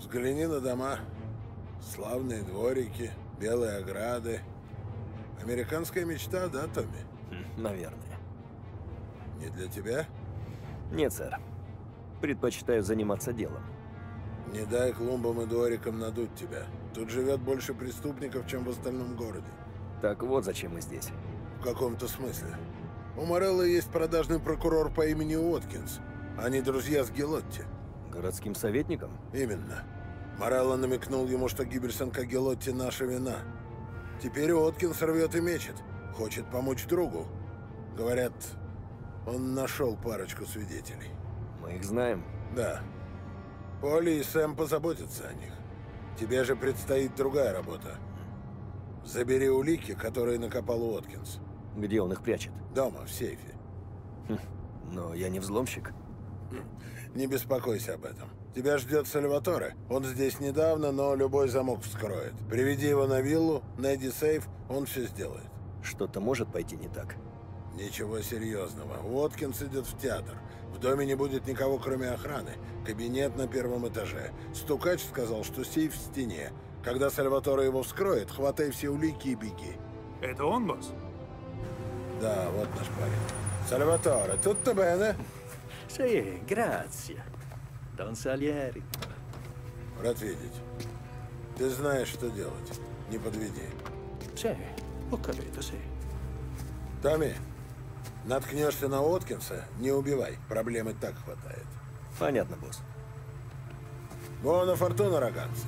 Взгляни на дома. Славные дворики, белые ограды. Американская мечта, да, Томми? Наверное. Не для тебя? Нет, сэр. Предпочитаю заниматься делом. Не дай клумбам и дворикам надуть тебя. Тут живет больше преступников, чем в остальном городе. Так вот зачем мы здесь. В каком-то смысле. У Морелла есть продажный прокурор по имени Уоткинс. Они друзья с Гелотти. Городским советником? Именно. Морелло намекнул ему, что гибель сынка Гелотти — наша вина. Теперь Уоткинс рвет и мечет. Хочет помочь другу. Говорят, он нашел парочку свидетелей. Мы их знаем. Да. Поли и Сэм позаботятся о них. Тебе же предстоит другая работа. Забери улики, которые накопал Уоткинс. Где он их прячет? Дома, в сейфе. Но я не взломщик. Не беспокойся об этом. Тебя ждет Сальваторе. Он здесь недавно, но любой замок вскроет. Приведи его на виллу, найди сейф, он все сделает. Что-то может пойти не так. Ничего серьезного. Уоткинс идет в театр. В доме не будет никого, кроме охраны. Кабинет на первом этаже. Стукач сказал, что сейф в стене. Когда Сальваторе его вскроет, хватай все улики и беги. Это он, босс? Да, вот наш парень. Сальваторе, tutto bene? Sì, grazie. Don Salieri. Рад видеть. Ты знаешь, что делать. Не подведи. Sì, ho capito, sì. Томми, наткнешься на Уоткинса, не убивай. Проблем и так хватает. Понятно, босс. Буона фортуна, раганцы.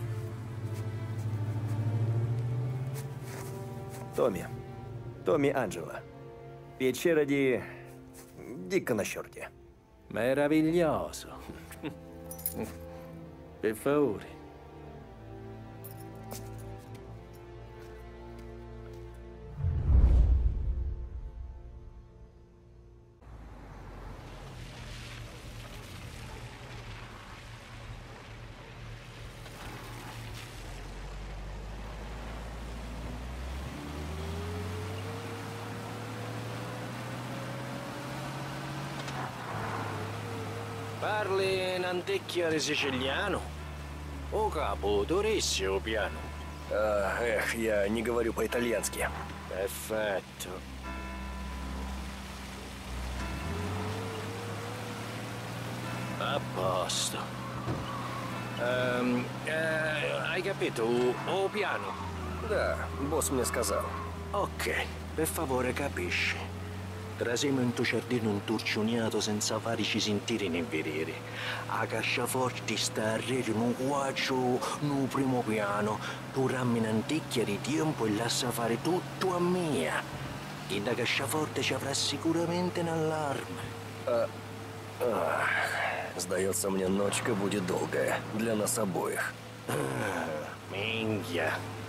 Томми Анджело. Печера ди Дика на черте. Meraviglioso. Per favore. Parli in antiquario siciliano? O capo, dovresti o piano? Я не говорю по-итальянски. Perfetto. A posto. Hai capito? O piano? Да, босс мне сказал. Ok, per favore capisci. Trasiamo in tuo giardino un turcioniato senza farci sentire né vedere. A casciaforti sta a rete un quaggio no primo piano. Tu rammi in anticchia di tempo e lascia fare tutto a mia. E da casciaforte ci avrà sicuramente un allarme. Сдается мне, ночка будет долгая. Для нас обоих. Minchia.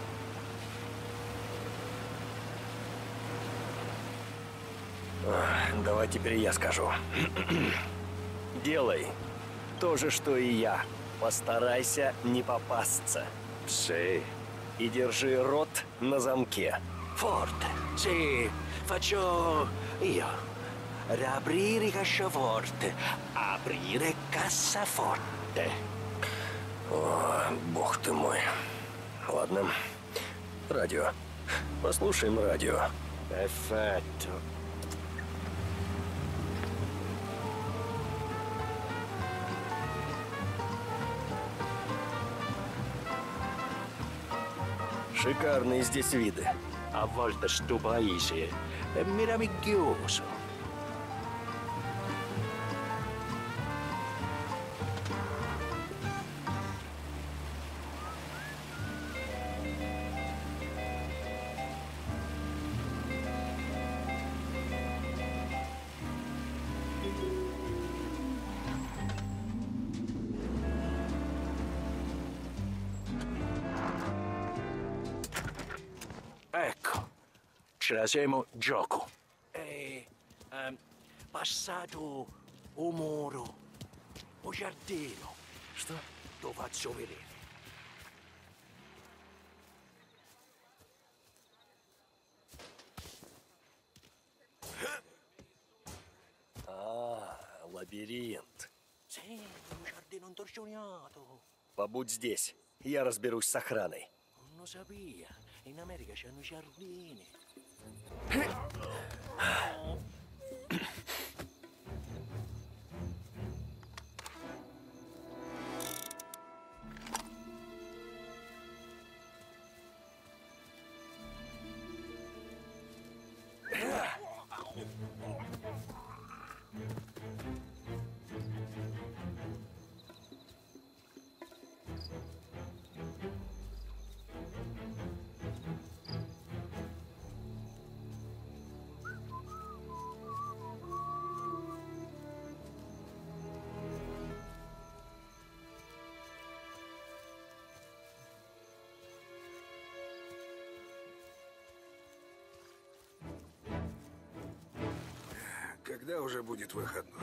Давай теперь я скажу. Делай то же, что и я. Постарайся не попасться. Sì. И держи рот на замке. Forte. Sì, faccio io. Riaprire cassaforte. Aprire cassaforte. О, бог ты мой. Ладно. Радио. Послушаем радио. Perfetto. Шикарные здесь виды. A volte sto paese è meraviglioso. Ecco, ce la siamo gioco. Passato o muro, o giardino. Что? Lo faccio vedere. Лабиринт. Sì, un giardino intorcioniato. Побудь здесь. Я разберусь с охраной. Non lo sapia. In America c'hanno i giardini. Когда уже будет выходной?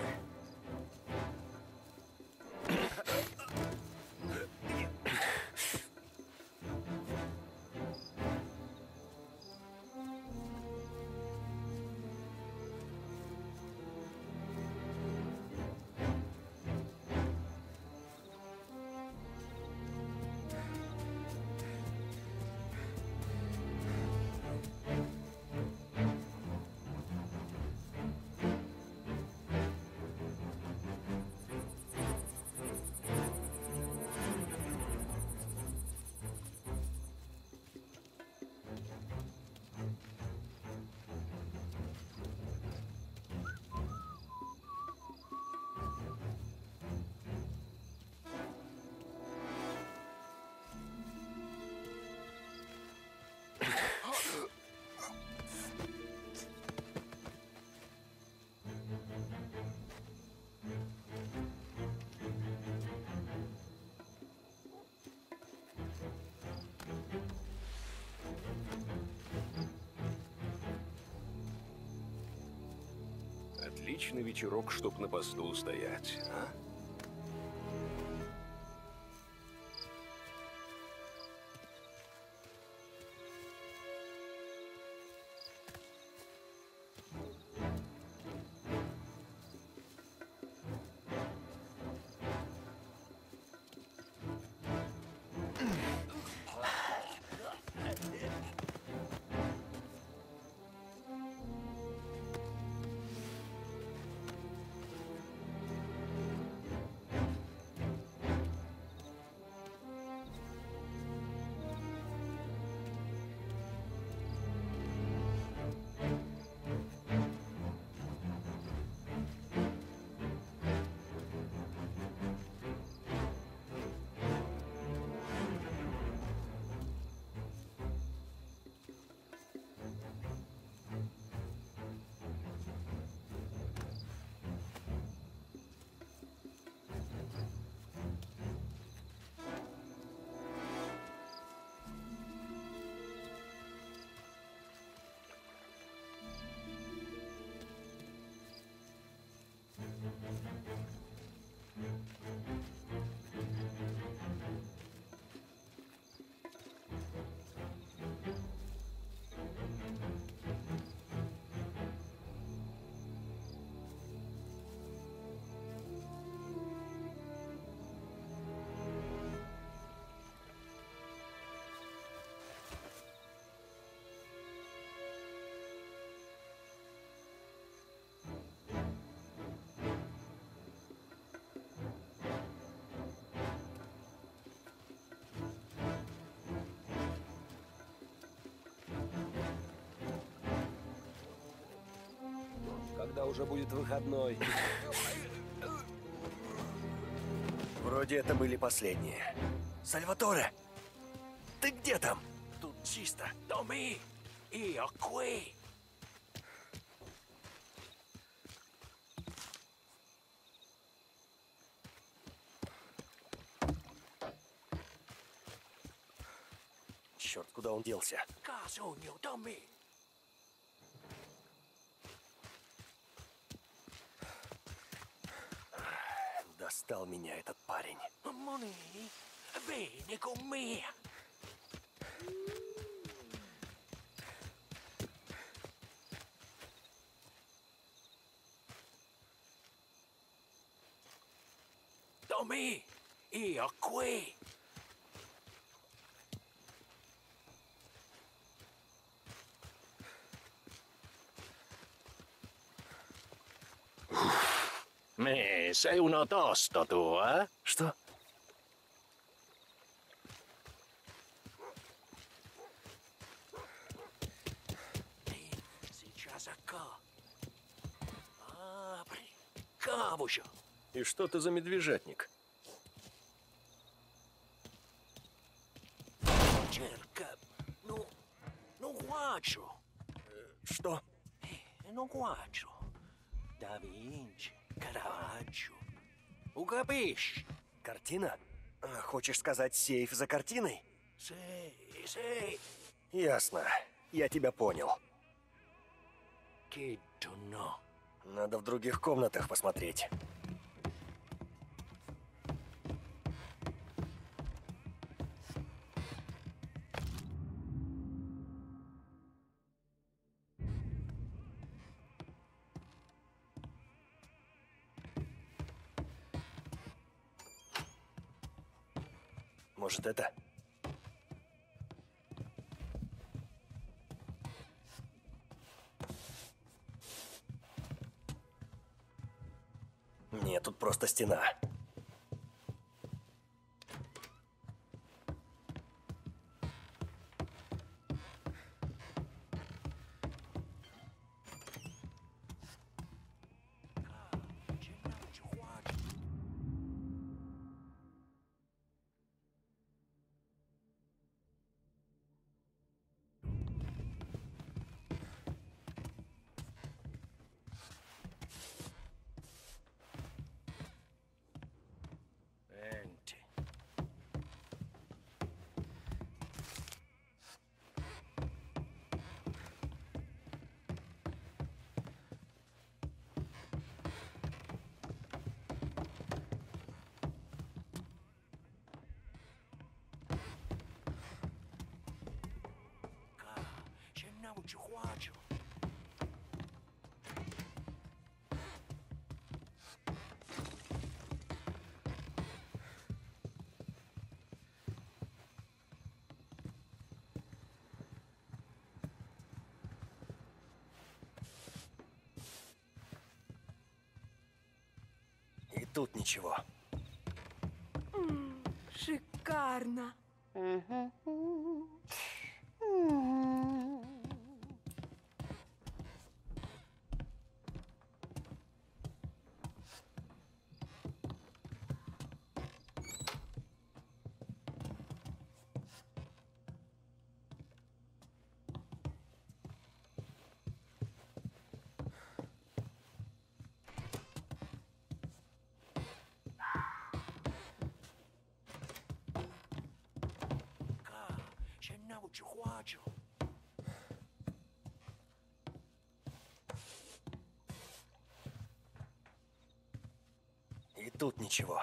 Отличный вечерок, чтоб на посту стоять, а? Когда уже будет выходной? Вроде это были последние. Сальваторе! Ты где там? Тут чисто. Томми! Io qui! Черт, куда он делся? Casogno, Tommy! Достал меня этот парень. Money, vieni con me! Tommy, Io qui. Sei uno tosto tu, eh? Что? Сейчас acá. Apri. Кавуша. И что ты за медвежатник? Cerca. Non guaccio. Что? Non guaccio. Da Vinci. Caravaggio. Capisci? Картина? Хочешь сказать сейф за картиной? Sei. Ясно. Я тебя понял. Che tu no. Надо в других комнатах посмотреть. Может, это? Нет, тут просто стена. Enti. C'è nauci guacio. И тут ничего. Шикарно. C'è nauci guacio. И тут ничего.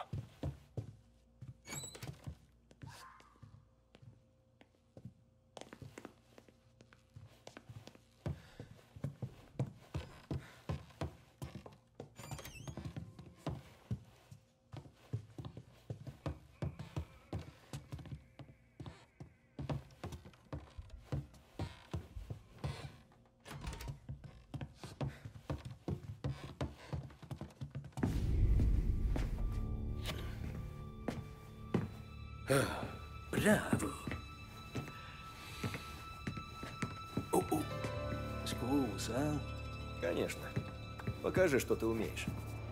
Bravo. О-о. Scusa. Конечно. Покажи, что ты умеешь.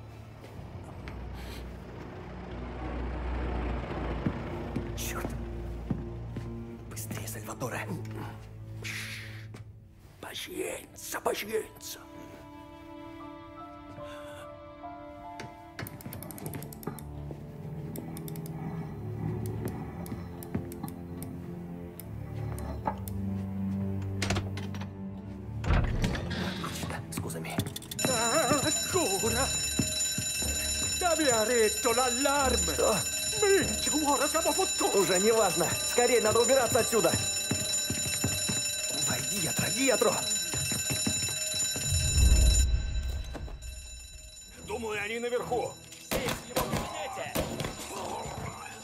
Черт. Быстрее, Сальваторе. Pazienza, pazienza. Scusami. Ancora? T'aveva detto l'allarme! Minchia, ora siamo fottuti! Уже не важно. Скорее, надо убираться отсюда. Vai dietro, dietro. Думаю, они наверху. Здесь, в его кабинете.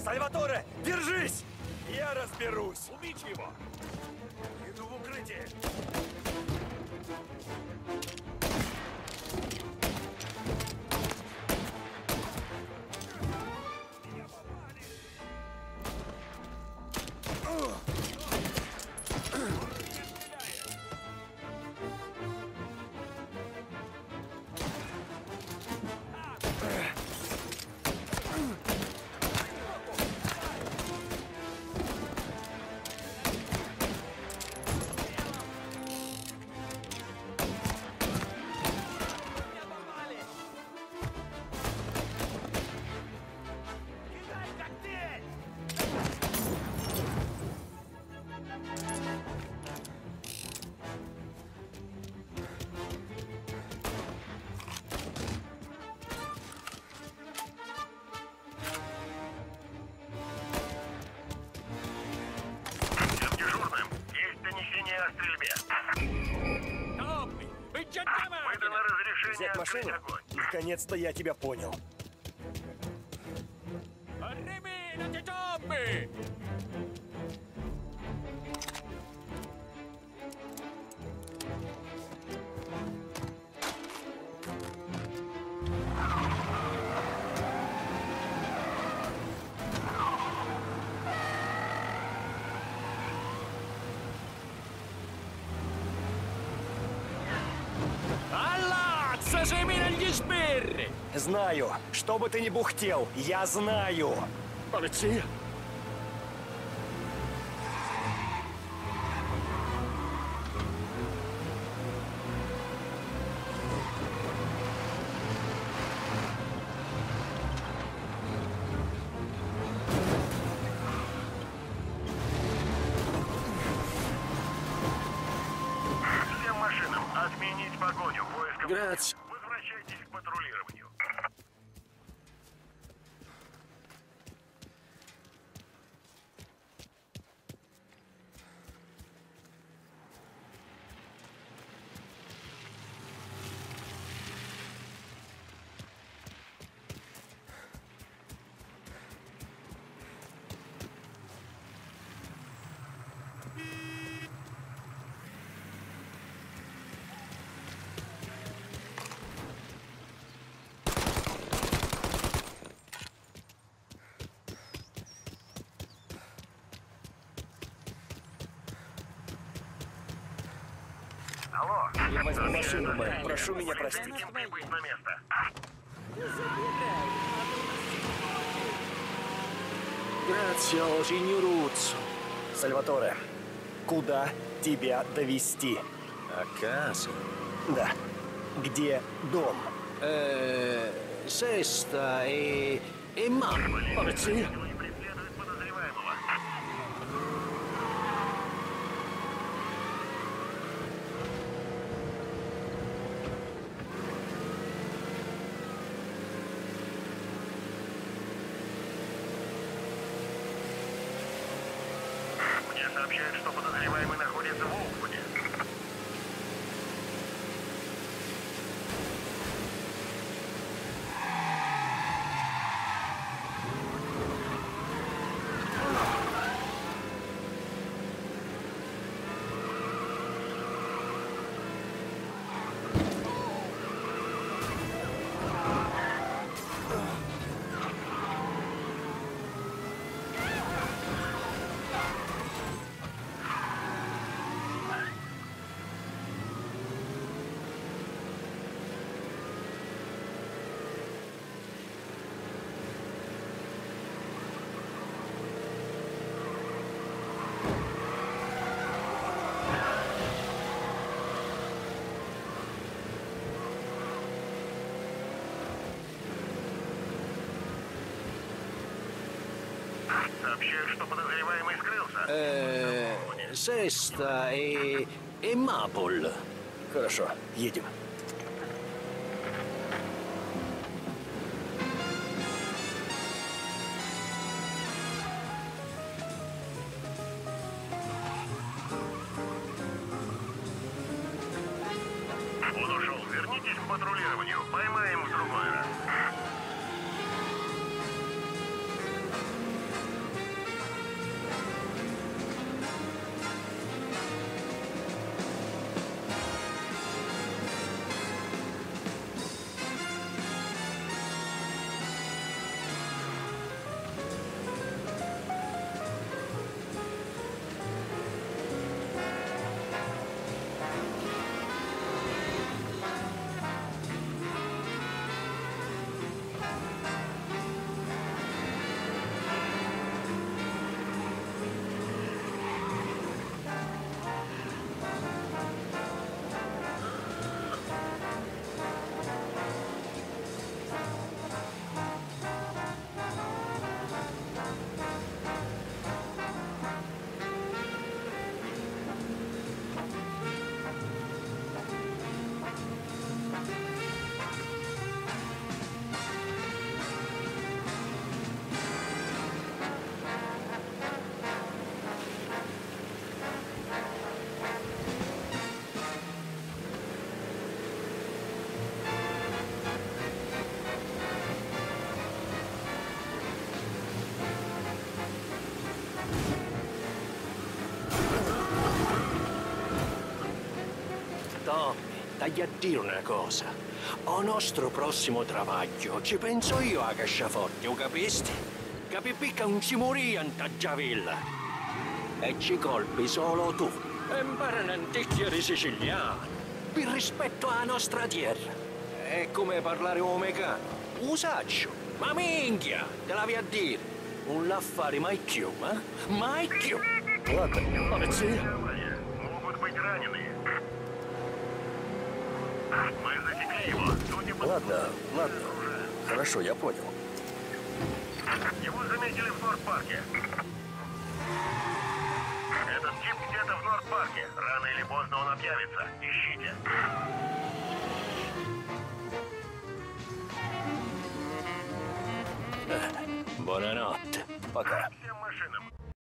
Сальваторе, держись! Я разберусь. Убить его. Иду в укрытие. Взять машину? Наконец-то я тебя понял. Знаю. Что бы ты ни бухтел, я знаю. Полиция? Всем машинам отменить погоню. Поиском. Грация. Возвращайтесь к патрулированию. Алло. Я возьму машину, мэм. Прошу меня простить. Прибыть на место. Грация, синьорузzo. Сальваторе, куда тебя довести? A casa. Да. Где дом? Sesta e ma. Polizia? Преследует подозреваемого. Мне сообщают, что подозреваемый находится в Оуквуде. Сообщают, что подозреваемый скрылся. Sesta e Mapol. Хорошо, едем. Он ушел. Вернитесь к патрулированию. Поймаем в другой раз. stai a dire una cosa. Al nostro prossimo travaglio ci penso io a casciaforte, o capisti? Capipicca non ci morì in Taggiavilla. E ci colpi solo tu. E impara un'anticchia di siciliano. Per rispetto alla nostra terra. È come parlare omegano. Usaccio. Ma minchia, te l'avevi a dire. Un l'affare mai più, eh? Mai più. Ладно, sì. Могут быть раненые. Мы засекли его. Судя по Ладно. Хорошо, я понял. Его заметили в Норд-парке. Этот тип где-то в Норд-парке. Рано или поздно он объявится. Ищите. Buonanotte. Пока. Всем машинам.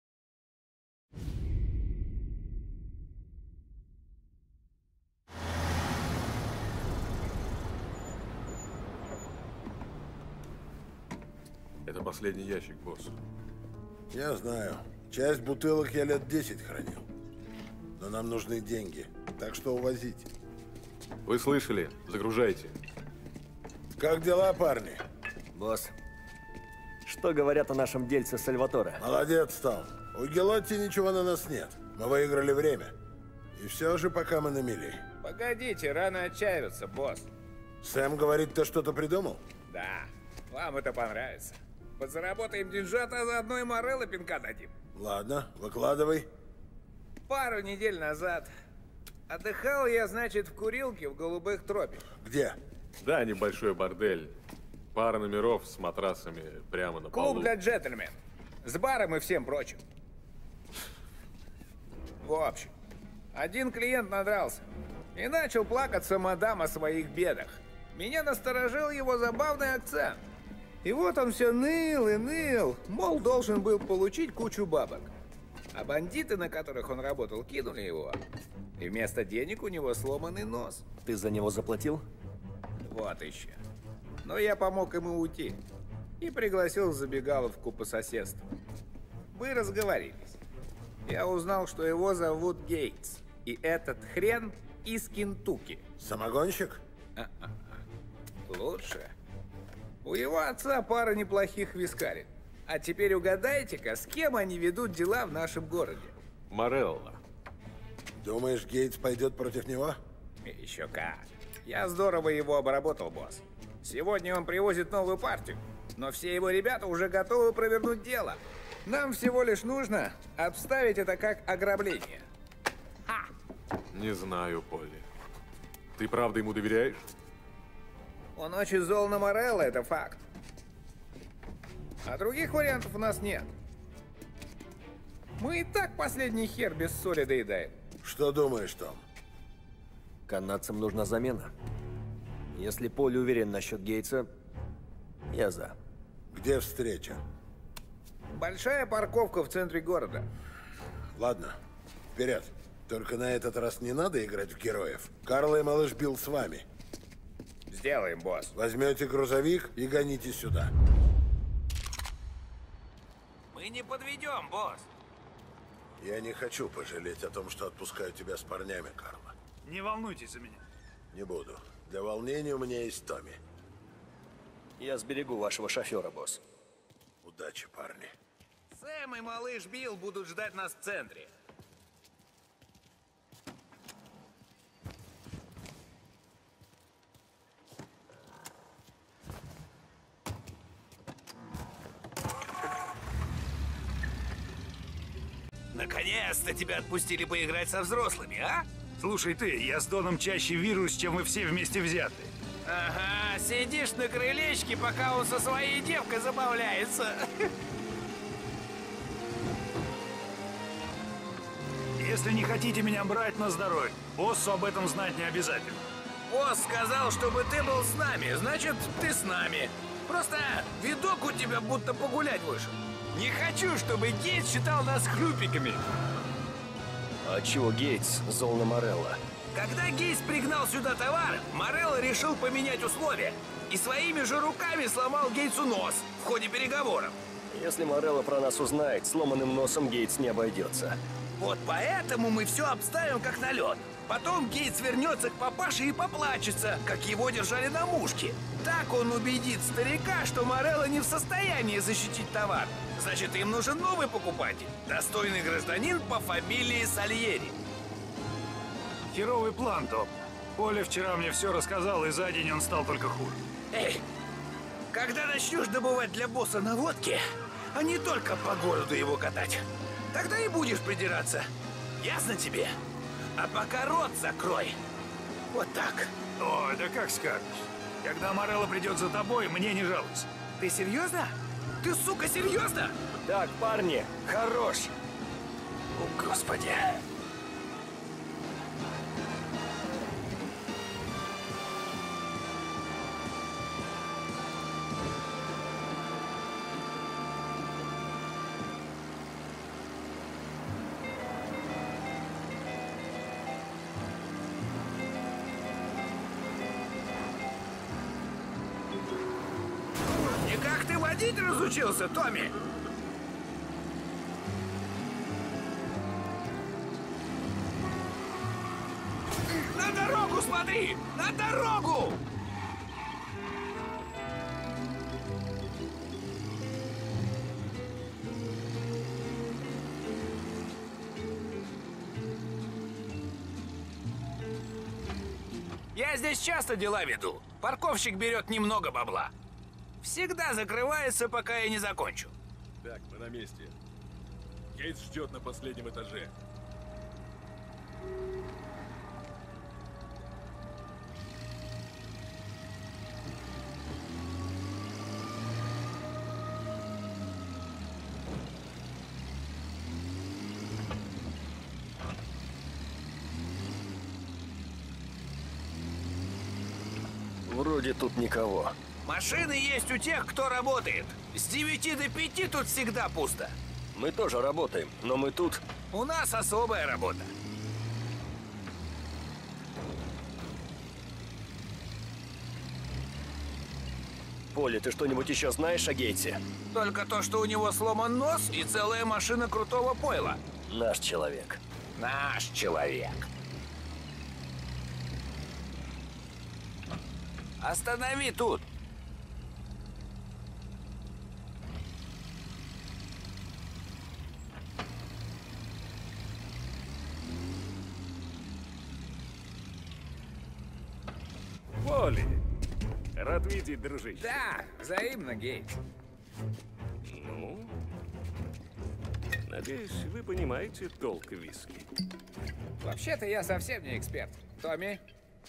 Это последний ящик, босс. Я знаю. Часть бутылок я лет 10 хранил. Но нам нужны деньги. Так что увозите. Вы слышали? Загружайте. Как дела, парни? Босс, что говорят о нашем дельце Сальваторе? Молодец, Том. У Гелотти ничего на нас нет. Мы выиграли время. И все же пока мы на мели. Погодите, рано отчаиваться, босс. Сэм говорит, ты что-то придумал? Да, вам это понравится. Подзаработаем деньжат, а заодно и Морелло пинка дадим. Ладно, выкладывай. Пару недель назад отдыхал я, значит, в курилке в Голубых тропиках. Где? Да, небольшой бордель. Пара номеров с матрасами прямо на полу. Клуб для джентльменов. С баром и всем прочим. В общем, один клиент надрался и начал плакаться мадам о своих бедах. Меня насторожил его забавный акцент. И вот он все ныл и ныл, мол, должен был получить кучу бабок. А бандиты, на которых он работал, кинули его. И вместо денег у него сломанный нос. Ты за него заплатил? Вот еще. Но я помог ему уйти. И пригласил в забегаловку по соседству. Мы разговорились. Я узнал, что его зовут Гейтс. И этот хрен из Кентукки. Самогонщик? Лучше. У его отца пара неплохих вискарин. А теперь угадайте-ка, с кем они ведут дела в нашем городе? Морелло. Думаешь, Гейтс пойдет против него? Еще как. Я здорово его обработал, босс. Сегодня он привозит новую партию. Но все его ребята уже готовы провернуть дело. Нам всего лишь нужно обставить это как ограбление. Не знаю, Полли. Ты правда ему доверяешь? Он очень зол на Морелло, это факт. А других вариантов у нас нет. Мы и так последний хер без соли доедаем. Что думаешь, Том? Канадцам нужна замена. Если Поль уверен насчет Гейтса, я за. Где встреча? Большая парковка в центре города. Ладно, вперед. Только на этот раз не надо играть в героев. Карл и малыш Билл с вами. Сделаем, босс. Возьмете грузовик и гоните сюда. Мы не подведем, босс. Я не хочу пожалеть о том, что отпускаю тебя с парнями, Карла. Не волнуйтесь за меня. Не буду. Для волнения у меня есть Томми. Я сберегу вашего шофера, босс. Удачи, парни. Сэм и малыш Билл будут ждать нас в центре. Наконец-то тебя отпустили поиграть со взрослыми, а? Слушай ты, я с Доном чаще вирус, чем мы все вместе взяты. Ага, сидишь на крылечке, пока он со своей девкой забавляется. Если не хотите меня брать на здоровье, боссу об этом знать не обязательно. Босс сказал, чтобы ты был с нами, значит, ты с нами. Просто видок у тебя будто погулять вышел. Не хочу, чтобы Гейтс считал нас хлюпиками. А чего Гейтс зол на Морелло? Когда Гейтс пригнал сюда товар, Морелло решил поменять условия. И своими же руками сломал Гейтсу нос в ходе переговоров. Если Морелло про нас узнает, сломанным носом Гейтс не обойдется. Вот поэтому мы все обставим как на лед. Потом Гейтс вернется к папаше и поплачется, как его держали на мушке. Так он убедит старика, что Морелло не в состоянии защитить товар. Значит, им нужен новый покупатель. Достойный гражданин по фамилии Сальери. Херовый план, Том. Поля вчера мне все рассказал, и за день он стал только хуже. Эй, когда начнешь добывать для босса наводки, а не только по городу его катать, тогда и будешь придираться. Ясно тебе? А пока рот закрой. Вот так. Ой, да как скажешь. Когда Морелло придет за тобой, мне не жалуйся. Ты серьезно? Ты, сука, серьезно? Так, парни, хорош. О, Господи. Никак ты водить разучился, Томми? На дорогу смотри! На дорогу! Я здесь часто дела веду. Парковщик берет немного бабла. Всегда закрывается, пока я не закончу. Так, мы на месте. Гейтс ждет на последнем этаже. Вроде тут никого. Машины есть у тех, кто работает. С 9 до 5 тут всегда пусто. Мы тоже работаем, но мы тут... У нас особая работа. Поля, ты что-нибудь еще знаешь о Гейтсе? Только то, что у него сломан нос и целая машина крутого пойла. Наш человек. Наш человек. Останови тут. Поли, рад видеть, дружище. Да, взаимно, Гейтс. Ну, надеюсь, вы понимаете толк виски. Вообще-то я совсем не эксперт. Томми?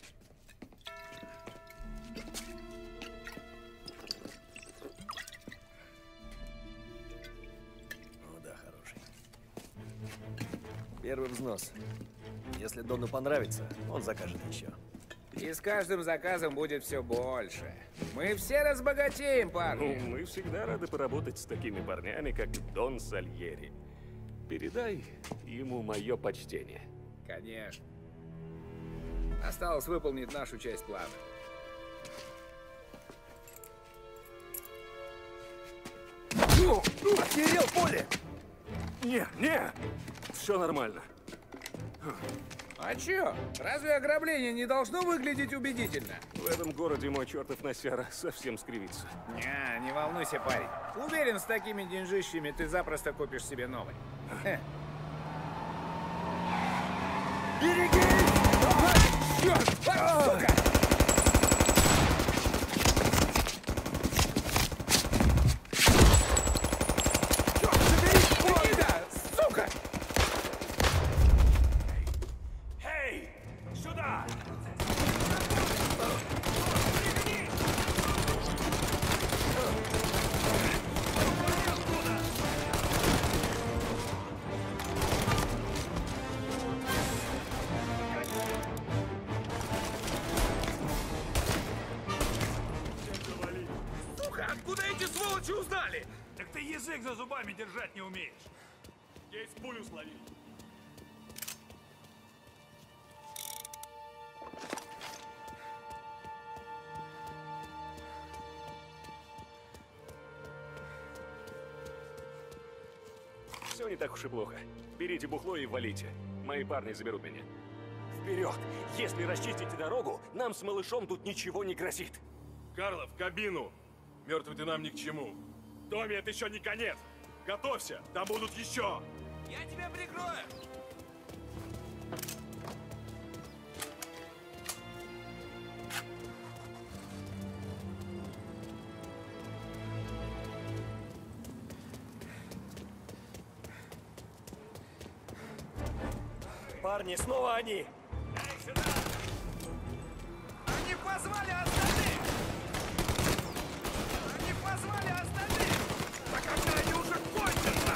О, да, хороший. Первый взнос. Если Дону понравится, он закажет еще. И с каждым заказом будет все больше. Мы все разбогатеем, парни. Ну, мы всегда рады поработать с такими парнями, как Дон Сальери. Передай ему мое почтение. Конечно. Осталось выполнить нашу часть плана. Охерел, Поле! Не, все нормально. А чё? Разве ограбление не должно выглядеть убедительно? В этом городе мой чертов носяра совсем скривится. Не волнуйся, парень. Уверен, с такими деньжищами ты запросто купишь себе новый. Берегись! Чёрт! Сука! Откуда эти сволочи узнали? Так ты язык за зубами держать не умеешь. Есть пулю словил. Все не так уж и плохо. Берите бухло и валите. Мои парни заберут меня. вперед! Если расчистите дорогу, нам с малышом тут ничего не грозит. Карло, в кабину! Мертвый ты нам ни к чему. Томми, это еще не конец! Готовься, там будут еще! Я тебя прикрою! Парни, снова они! Они позвали остальных! Они позвали остальных! Да когда они уже кончатся!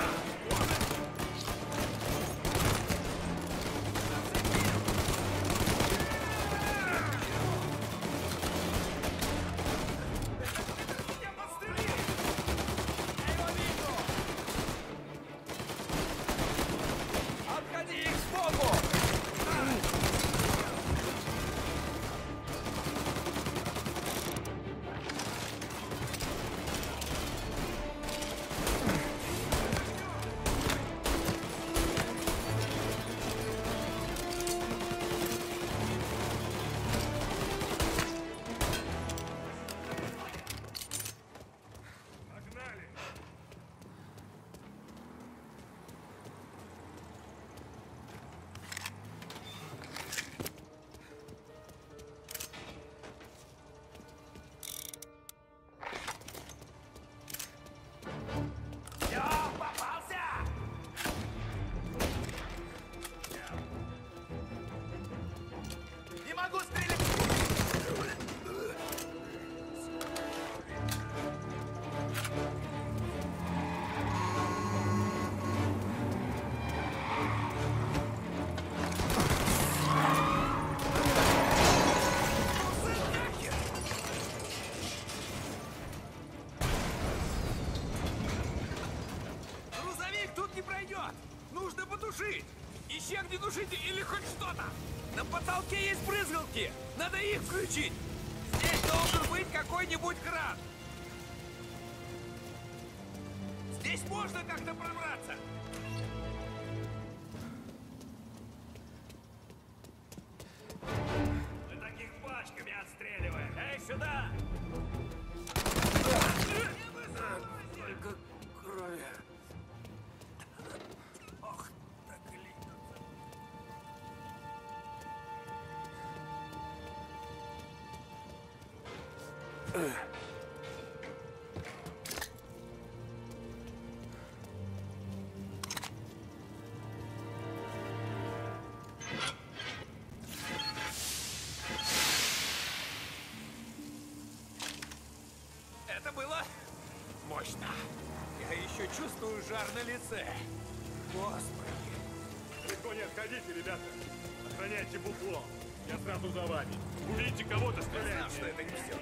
Отходи их сбоку! Нужно потушить! Ищи огнетушитель или хоть что-то! На потолке есть брызгалки! Надо их включить! Здесь должен быть какой-нибудь кран! Здесь можно как-то пробраться! Мы таких пачками отстреливаем! Эй, сюда! Только крови. Это было мощно. Я еще чувствую жар на лице. Господи. Далеко не отходите, ребята. Охраняйте букло. Я сразу за вами. Увидите кого-то, стреляйте. Знал, что это не все.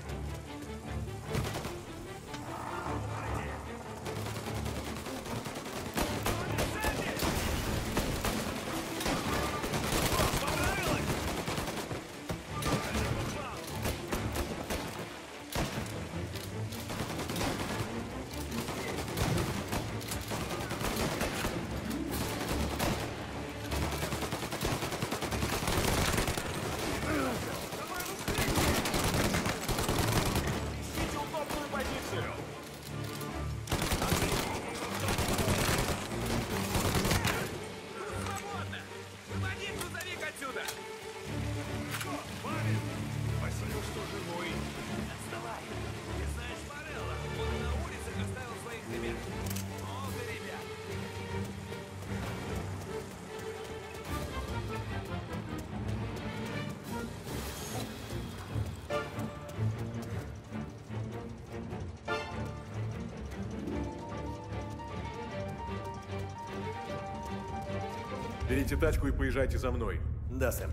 Берите тачку и поезжайте за мной. Да, Сэм.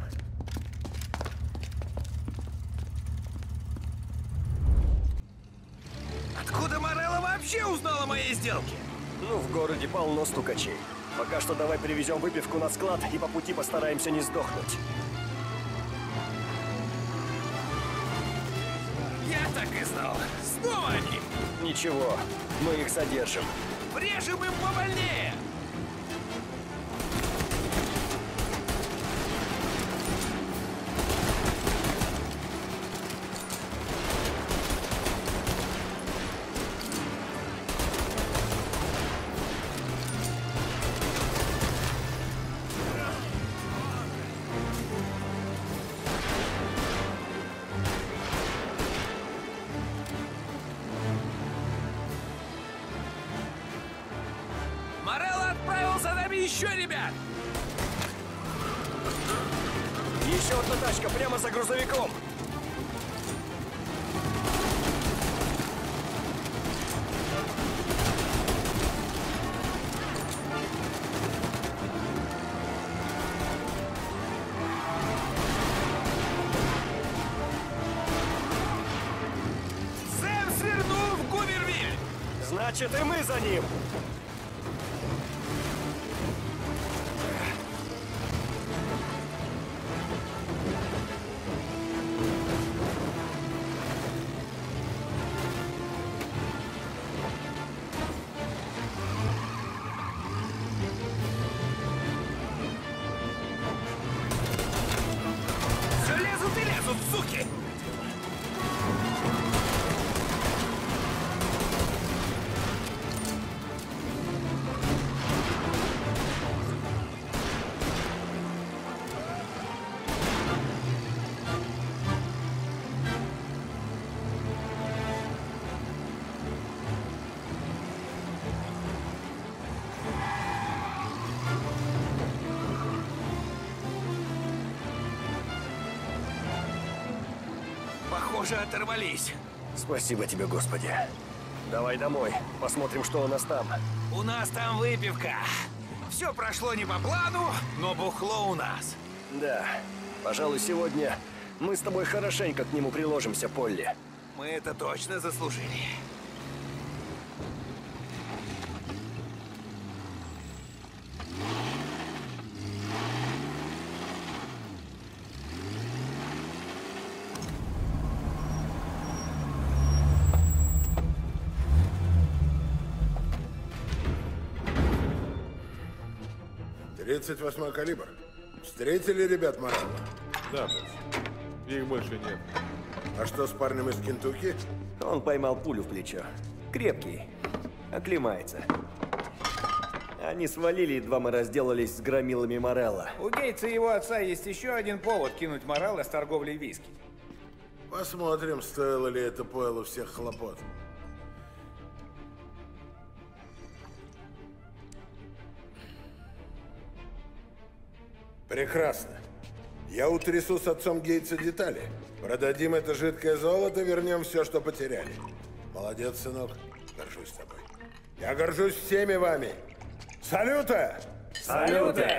Откуда Морелло вообще узнал о моей сделке? Ну, в городе полно стукачей. Пока что давай привезем выпивку на склад и по пути постараемся не сдохнуть. Я так и знал. Снова они. Ничего, мы их задержим. Врежем им побольнее. Еще, ребят! Еще одна тачка прямо за грузовиком. Сэм свернул в Гувервиль! Значит, и мы за ним. Все лезут и лезут, суки! Похоже, оторвались. Спасибо тебе, Господи. Давай домой, посмотрим, что у нас там. У нас там выпивка. Все прошло не по плану, но бухло у нас. Да, пожалуй, сегодня мы с тобой хорошенько к нему приложимся, Полли. Мы это точно заслужили. «38-й калибр. Встретили ребят Морелло? Да, босс. Их больше нет. А что с парнем из Кентукки? Он поймал пулю в плечо. Крепкий. Оклемается. Они свалили, едва мы разделались с громилами Морелло. У Гейтса и его отца есть еще один повод кинуть Морелло с торговлей виски. Посмотрим, стоило ли это пойло всех хлопот. Прекрасно. Я утрясу с отцом Гейтса детали. Продадим это жидкое золото, вернем все, что потеряли. Молодец, сынок. Горжусь тобой. Я горжусь всеми вами. Салюта! Салюты!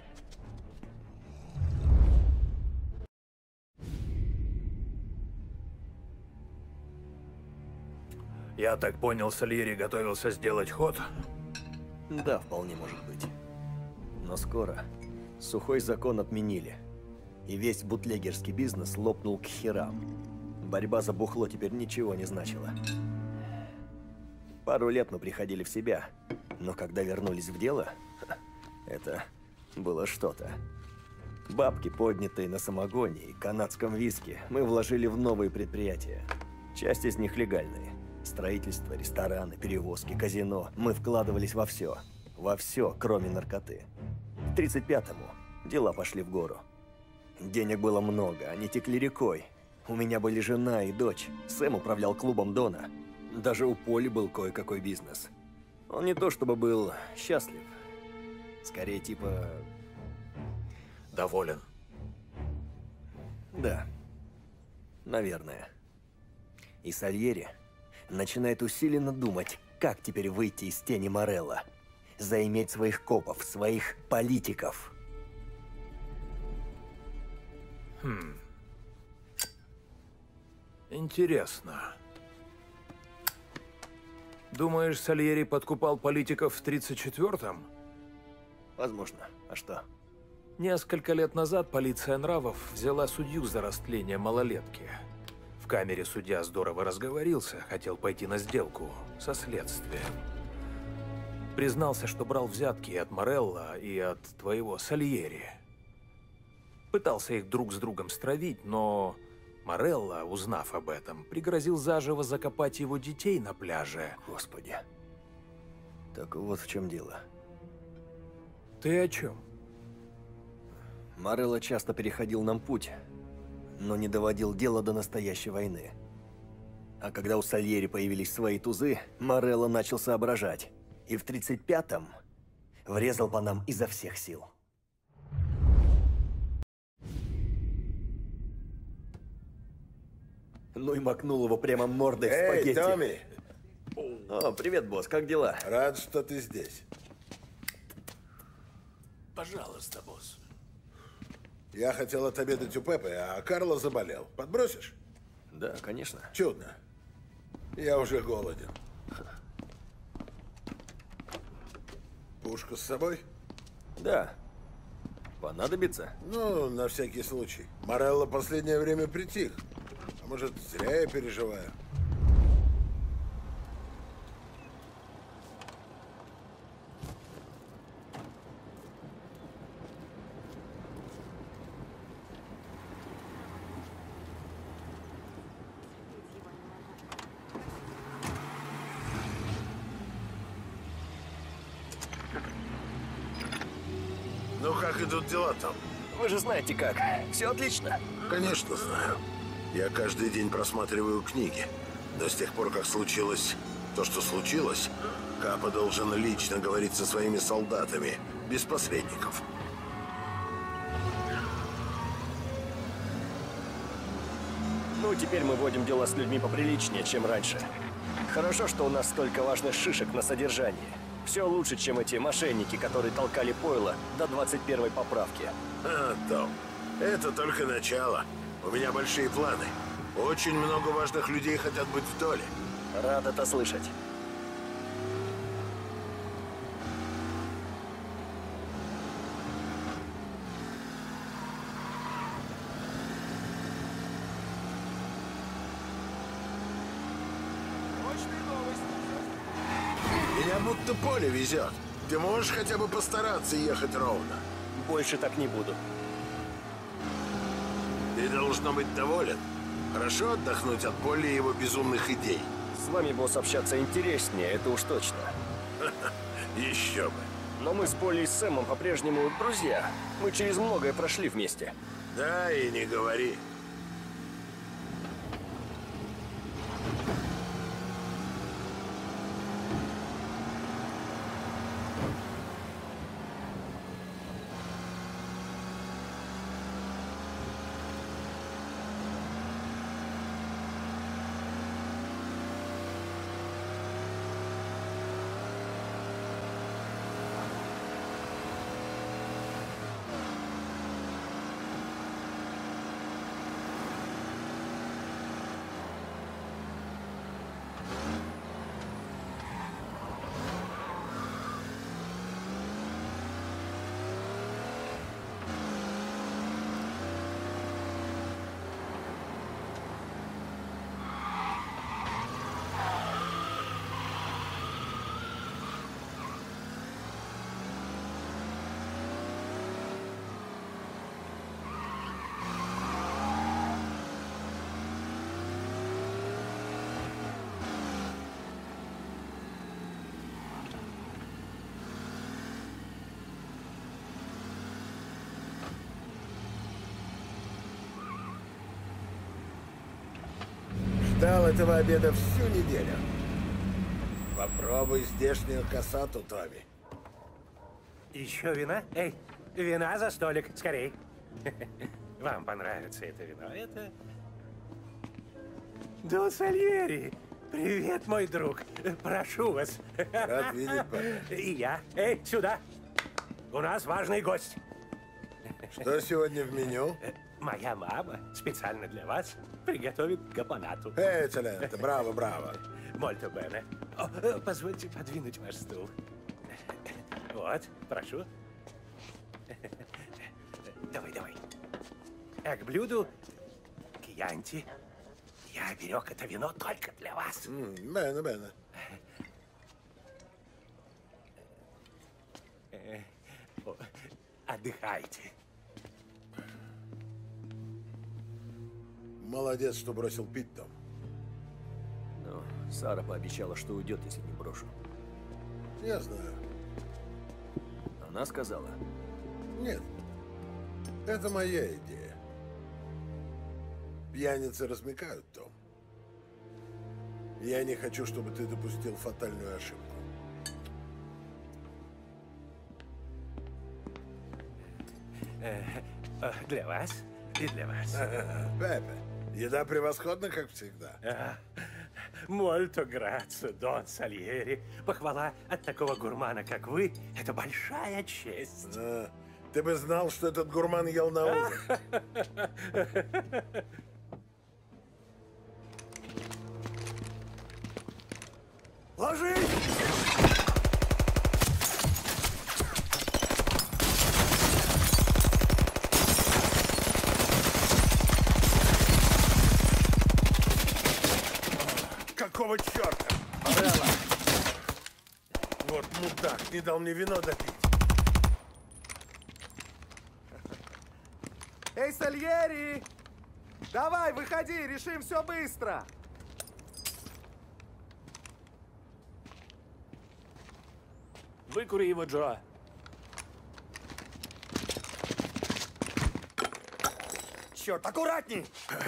Я так понял, Сальери готовился сделать ход? Да, вполне может быть. Но скоро сухой закон отменили. И весь бутлегерский бизнес лопнул к херам. Борьба за бухло теперь ничего не значила. Пару лет мы приходили в себя, но когда вернулись в дело, это было что-то. Бабки, поднятые на самогоне и канадском виске, мы вложили в новые предприятия. Часть из них легальные. Строительство, рестораны, перевозки, казино. Мы вкладывались во все. Во все, кроме наркоты. К 35-му дела пошли в гору. Денег было много, они текли рекой. У меня были жена и дочь. Сэм управлял клубом Дона. Даже у Поли был кое-какой бизнес. Он не то чтобы был счастлив. Скорее, типа... Доволен. Да. Наверное. И Сальери начинает усиленно думать, как теперь выйти из тени Морелло. Заиметь своих копов, своих политиков. Интересно. Думаешь, Сальери подкупал политиков в 34-м? Возможно. А что? Несколько лет назад полиция нравов взяла судью за растление малолетки. В камере судья здорово разговорился, хотел пойти на сделку со следствием. Признался, что брал взятки и от Морелло, и от твоего Сальери. Пытался их друг с другом стравить, но Морелло, узнав об этом, пригрозил заживо закопать его детей на пляже. Господи. Так вот в чем дело. Ты о чем? Морелло часто переходил нам путь, но не доводил дело до настоящей войны. А когда у Сальери появились свои тузы, Морелло начал соображать. И в 35-м врезал по нам изо всех сил. Ну и макнул его прямо мордой в спагетти. Эй, Томми! О, привет, босс, как дела? Рад, что ты здесь. Пожалуйста, босс. Я хотел отобедать у Пеппы, а Карло заболел. Подбросишь? Да, конечно. Чудно. Я уже голоден. Пушку с собой? Да. Понадобится? Ну, на всякий случай. Морелло последнее время притих. А может, зря я переживаю. Ну, как идут дела там? Вы же знаете как. Все отлично. Конечно, знаю. Я каждый день просматриваю книги. Но с тех пор, как случилось то, что случилось, Капа должен лично говорить со своими солдатами, без посредников. Ну, теперь мы водим дела с людьми поприличнее, чем раньше. Хорошо, что у нас столько важных шишек на содержании. Все лучше, чем эти мошенники, которые толкали пойло до 21-й поправки. Том, это только начало. У меня большие планы. Очень много важных людей хотят быть в доле. Рад это слышать. Меня будто поле везет. Ты можешь хотя бы постараться ехать ровно? Больше так не буду. Ты должно быть доволен. Хорошо отдохнуть от Полли и его безумных идей. С вами, босс, общаться интереснее, это уж точно. Еще бы. Но мы с Полли и Сэмом по-прежнему друзья. Мы через многое прошли вместе. Да, и не говори. Ждал этого обеда всю неделю. Попробуй здешнюю кассату, Томми. Еще вина? Эй, вина за столик, скорей. Вам понравится это вино. Это... Дон Сальери! Привет, мой друг. Прошу вас. Рад видеть, Пеппа. И я. Эй, сюда. У нас важный гость. Что сегодня в меню? Моя мама специально для вас приготовит гапонату. Экселленте, браво, браво. Мольто бене. Позвольте подвинуть ваш стул. Вот, прошу. Давай, давай. А к блюду кьянти. Я берег это вино только для вас. Бене, бене. Отдыхайте. Молодец, что бросил пить, Том. Но Сара пообещала, что уйдет, если не брошу. Я знаю. Она сказала? Нет. Это моя идея. Пьяницы размекают, Том. Я не хочу, чтобы ты допустил фатальную ошибку. Для вас и для вас. Пепе, еда превосходна, как всегда. Мольто грацио, Дон Сальери. Похвала от такого гурмана, как вы, это большая честь. Ты бы знал, что этот гурман ел на ужин. Ложись! Какого черта? Морелло! Вот мудак, не дал мне вино допить. Эй, Сальери! Давай, выходи, решим все быстро! Выкури его, Джо. Черт, аккуратней!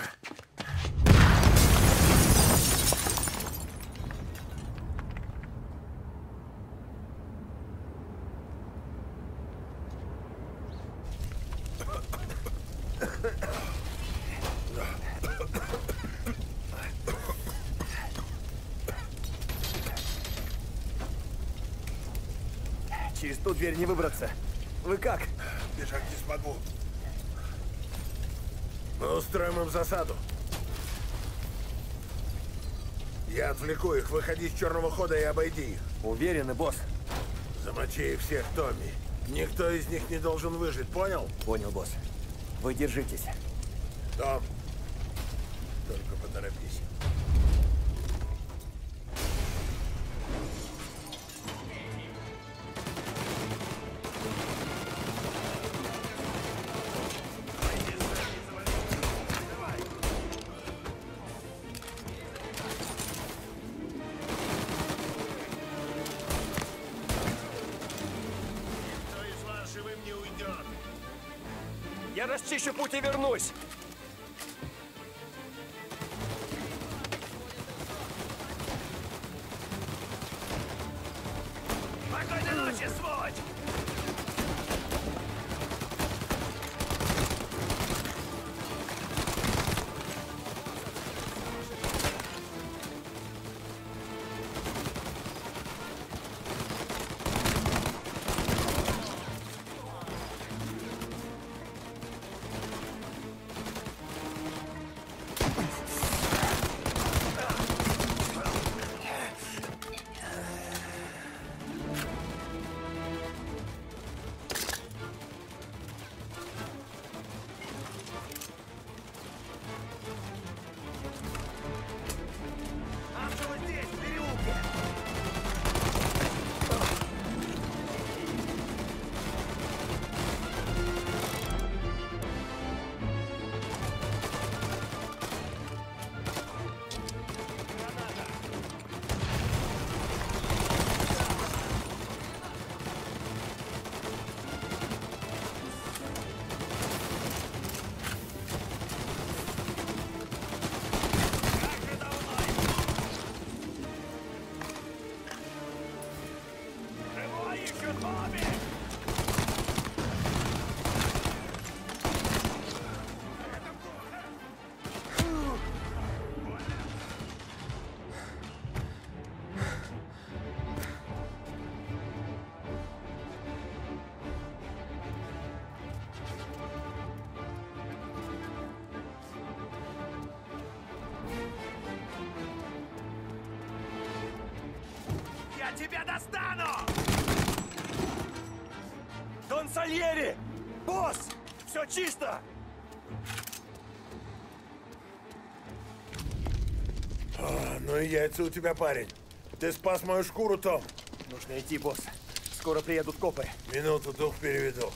Через ту дверь не выбраться. Вы как? Бежать не смогу. Мы устроим им засаду. Я отвлеку их. Выходи с черного хода и обойди их. Уверены, босс? Замочи их всех, Томми. Никто из них не должен выжить, понял? Понял, босс. Вы держитесь. Том, только поторопись. Я расчищу путь и вернусь. Спокойной ночи, сволочь! Я тебя достану! Дон Сальери! Босс! Все чисто! Ну и яйца у тебя, парень. Ты спас мою шкуру, Том. Нужно идти, босс. Скоро приедут копы. Минуту, дух переведу.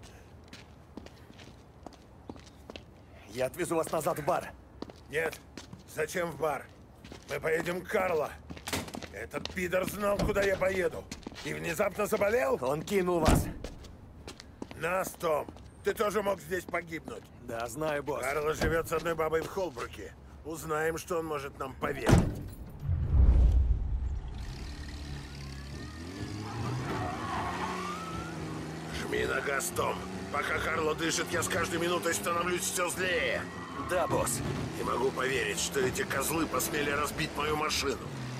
Я отвезу вас назад в бар. Нет. Зачем в бар? Мы поедем к Карло. Этот пидор знал, куда я поеду. И внезапно заболел? Он кинул вас. Нас, Том. Ты тоже мог здесь погибнуть. Да, знаю, босс. Карло живет с одной бабой в Холбруке. Узнаем, что он может нам поведать. Жми на газ, Том. Пока Карло дышит, я с каждой минутой становлюсь все злее. Да, босс. Не могу поверить, что эти козлы посмели разбить мою машину.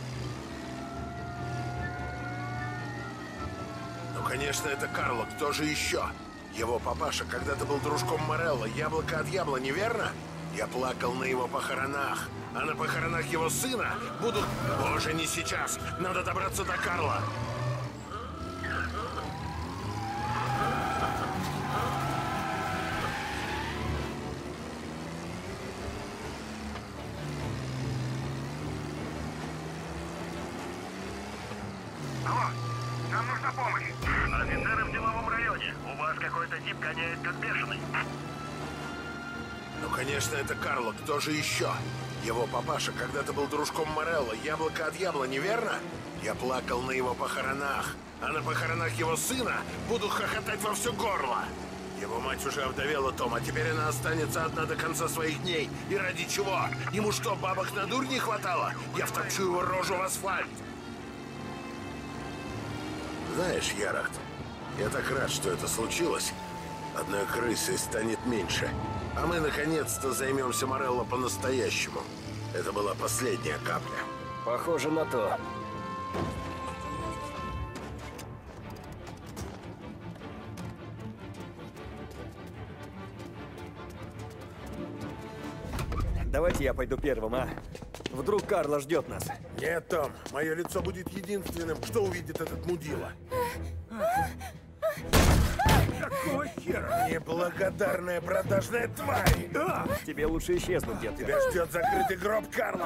Ну, конечно, это Карло. Кто же еще? Его папаша когда-то был дружком Морелло. Яблоко от яблони, верно? Я плакал на его похоронах. А на похоронах его сына будут... Боже, не сейчас. Надо добраться до Карла. Алло, нам нужна помощь. Офицеры в деловом районе. У вас какой-то тип гоняет как бешеный. Ну, конечно, это Карло. Кто же еще? Его папаша когда-то был дружком Морелло. Яблоко от яблони, верно? Я плакал на его похоронах. А на похоронах его сына буду хохотать во все горло. Его мать уже овдовела, Том, а теперь она останется одна до конца своих дней. И ради чего? Ему что, бабок на дурь не хватало? Я втопчу его рожу в асфальт. Знаешь, Ярахт, я так рад, что это случилось. Одной крысой станет меньше. А мы, наконец-то, займемся Морелло по-настоящему. Это была последняя капля. Похоже на то. Давайте я пойду первым, а? Вдруг Карло ждет нас. Нет, Том, мое лицо будет единственным, кто увидит этот мудила. Какого хера? Неблагодарная продажная тварь! Тебе лучше исчезнуть, детка. Тебя ждет закрытый гроб Карла.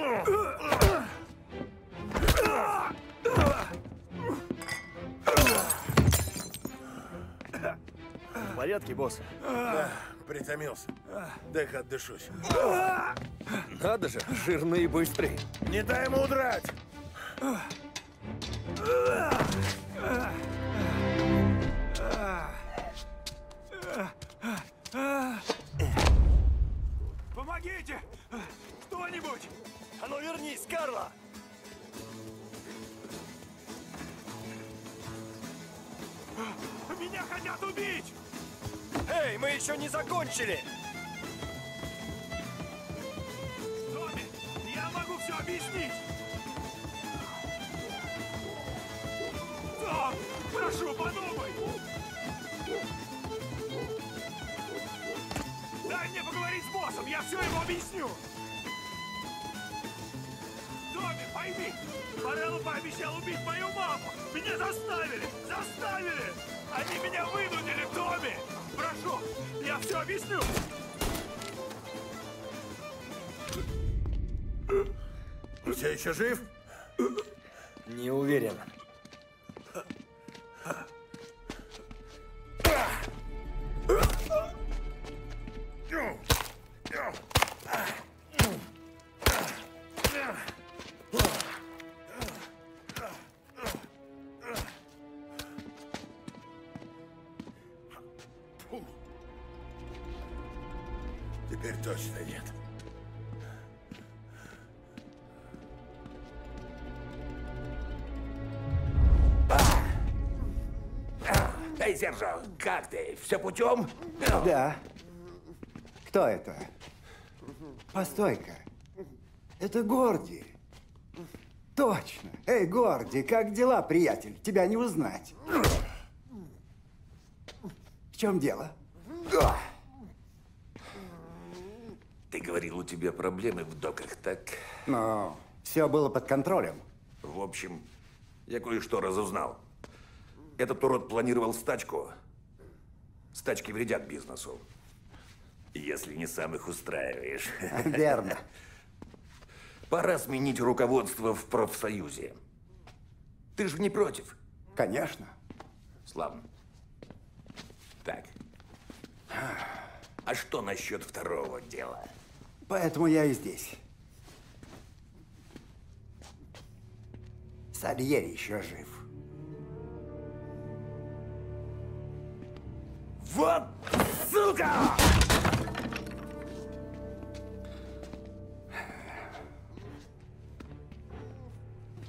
В порядке, босс? Да, притомился. Дай-ка отдышусь. Надо же, жирный и быстрый. Не дай ему удрать! Помогите! Кто-нибудь! А ну вернись, Карло! Меня хотят убить! Эй, мы еще не закончили! Томми, я могу все объяснить! Том, прошу, подумай! Дай мне поговорить с боссом, я все ему объясню! Томми, пойми, Морелло пообещал убить мою маму! Меня заставили! Заставили! Они меня вынудили, Томми! Прошу, я все объясню! Ты все еще жив? Не уверен. Теперь точно нет. Эй, Сержо, как ты? Все путем? Да. Кто это? Постой-ка. Это Горди. Точно. Эй, Горди, как дела, приятель? Тебя не узнать. В чем дело? Ты говорил, у тебя проблемы в доках, так? Но все было под контролем. В общем, я кое-что разузнал. Этот урод планировал стачку. Стачки вредят бизнесу. Если не сам их устраиваешь. Верно. Пора сменить руководство в профсоюзе. Ты же не против? Конечно. Славно. Так. А что насчет второго дела? Поэтому я и здесь. Сальери еще жив. Вот сука!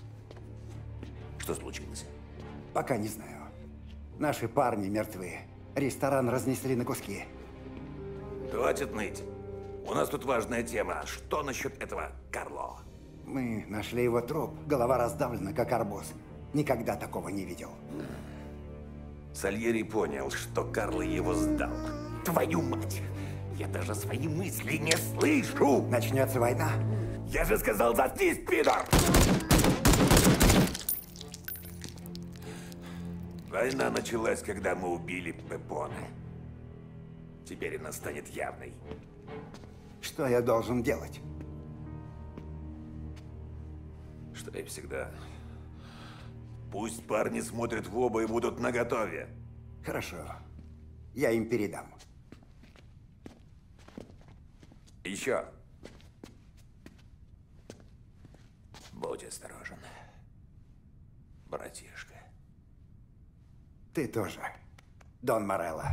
Что случилось? Пока не знаю. Наши парни мертвы. Ресторан разнесли на куски. Хватит ныть. У нас тут важная тема. Что насчет этого Карло? Мы нашли его труп. Голова раздавлена, как арбуз. Никогда такого не видел. Сальери понял, что Карло его сдал. Твою мать! Я даже свои мысли не слышу! Начнется война. Я же сказал, заткнись, пидор! Война началась, когда мы убили Пепоне. Теперь она станет явной. Что я должен делать? Что и всегда. Пусть парни смотрят в оба и будут наготове. Хорошо. Я им передам. Еще. Будь осторожен, братишка. Ты тоже, Дон Морелло.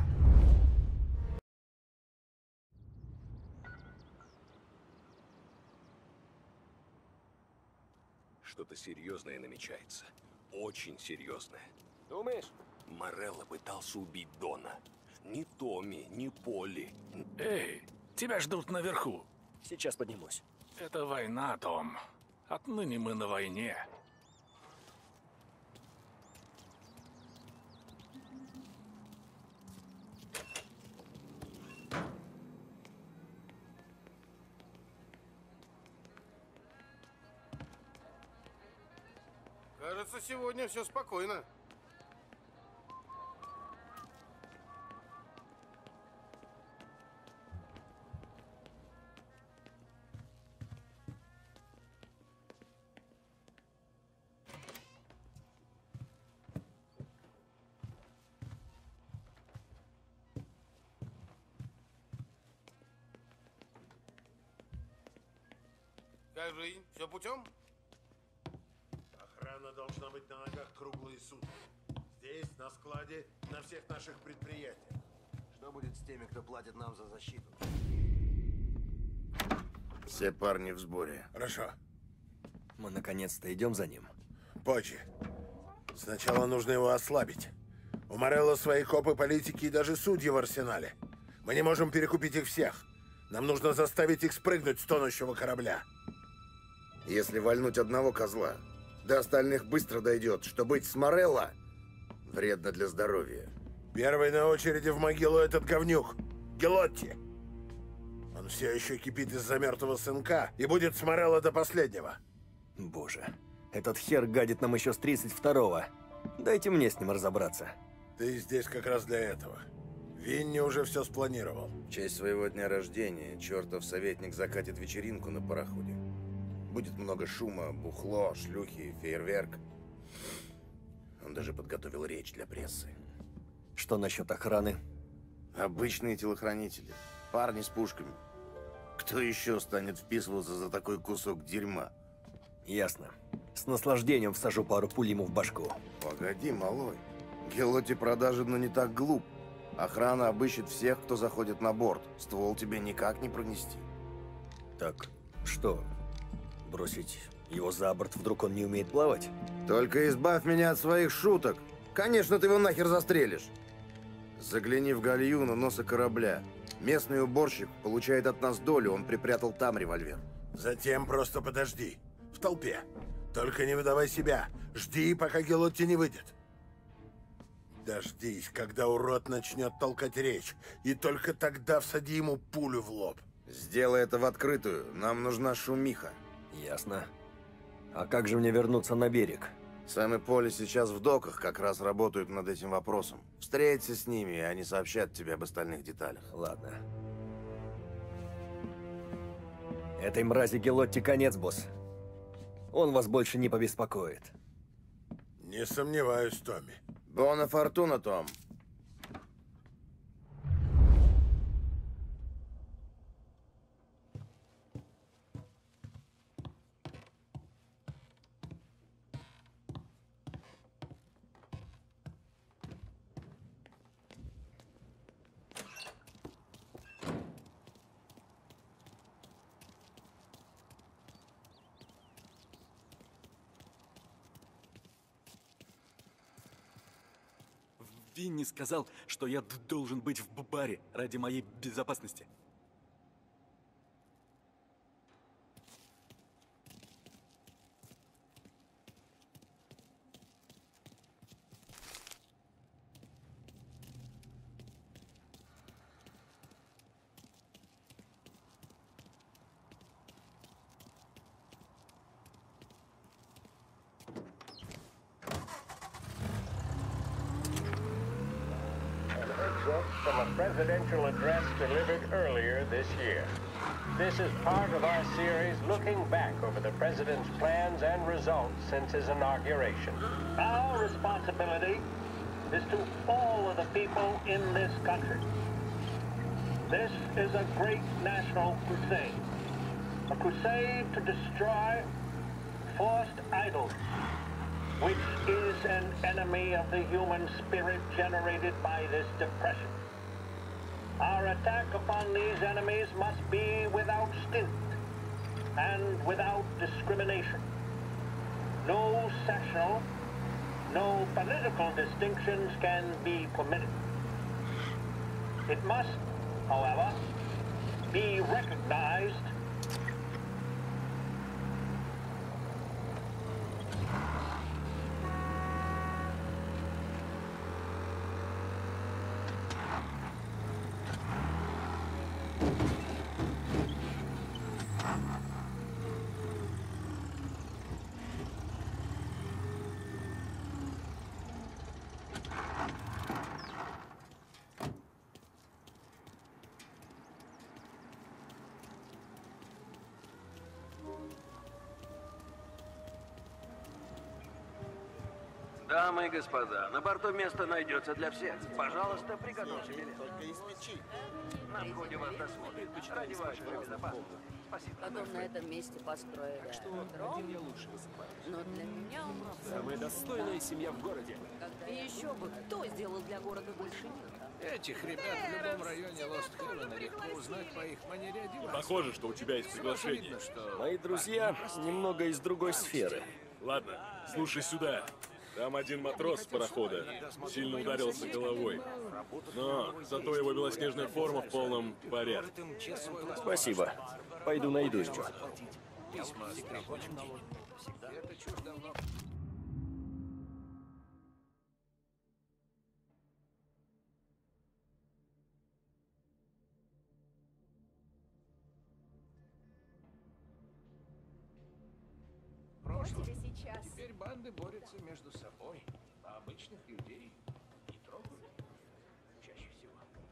Что-то серьезное намечается. Очень серьезное. Думаешь? Морелло пытался убить Дона. Ни Томми, ни Полли. Эй, тебя ждут наверху. Сейчас поднимусь. Это война, Том. Отныне мы на войне. Кажется, сегодня все спокойно. Как жизнь? Все путем? Охрана должна быть на ногах круглые сутки. Здесь, на складе, на всех наших предприятиях. Что будет с теми, кто платит нам за защиту? Все парни в сборе. Хорошо. Мы наконец-то идем за ним. Позже. Сначала нужно его ослабить. У Морелло свои копы, политики и даже судьи в арсенале. Мы не можем перекупить их всех. Нам нужно заставить их спрыгнуть с тонущего корабля. Если вальнуть одного козла, до остальных быстро дойдет, что быть с Морелло вредно для здоровья. Первый на очереди в могилу этот говнюк. Гелотти. Он все еще кипит из-за мертвого сынка и будет с Морелло до последнего. Боже, этот хер гадит нам еще с 32-го. Дайте мне с ним разобраться. Ты здесь как раз для этого. Винни уже все спланировал. В честь своего дня рождения чертов советник закатит вечеринку на пароходе. Будет много шума, бухло, шлюхи, фейерверк. Он даже подготовил речь для прессы. Что насчет охраны? Обычные телохранители. Парни с пушками. Кто еще станет вписываться за такой кусок дерьма? Ясно. С наслаждением всажу пару пуль ему в башку. Погоди, малой. Гелотти продажен, но не так глуп. Охрана обыщет всех, кто заходит на борт. Ствол тебе никак не пронести. Так, что? Бросить его за борт, вдруг он не умеет плавать? Только избавь меня от своих шуток. Конечно, ты его нахер застрелишь. Загляни в гальюн носа корабля. Местный уборщик получает от нас долю, он припрятал там револьвер. Затем просто подожди. В толпе. Только не выдавай себя. Жди, пока Гелотти не выйдет. Дождись, когда урод начнет толкать речь. И только тогда всади ему пулю в лоб. Сделай это в открытую. Нам нужна шумиха. Ясно. А как же мне вернуться на берег? Сэм и Полли сейчас в доках как раз работают над этим вопросом. Встреться с ними, и они сообщат тебе об остальных деталях. Ладно. Этой мрази Гелотти конец, босс. Он вас больше не побеспокоит. Не сомневаюсь, Томми. Бона фортуна, Том. Винни сказал, что я должен быть в баре ради моей безопасности. From a presidential address delivered earlier this year. This is part of our series looking back over the president's plans and results since his inauguration. Our responsibility is to all of the people in this country. This is a great national crusade. A crusade to destroy forced idols, which is an enemy of the human spirit generated by this depression. Our attack upon these enemies must be without stint and without discrimination. No sectional, no political distinctions can be permitted. It must, however, be recognized Дамы и господа, на борту место найдется для всех. Пожалуйста, приготовьте билет. Только из печи. На входе вас досмотрят. Ради вашей безопасности. Спасибо. Потом на этом месте построили. Так что один я лучше высыпаю. Но для меня он Самая достойная семья в городе. И еще бы, кто сделал для города больше нет? Этих ребят в любом районе Лост-Хевена легко узнать по их манере одеваться. Похоже, что у тебя есть приглашение. Видно, что... Мои друзья немного из другой сферы. Ладно, слушай сюда. Там один матрос с парохода сильно ударился головой. Но зато его белоснежная форма в полном порядке. Спасибо. Пойду найду его. Прошлом. Теперь банды борются между собой, а обычных людей не трогают. Чаще всего.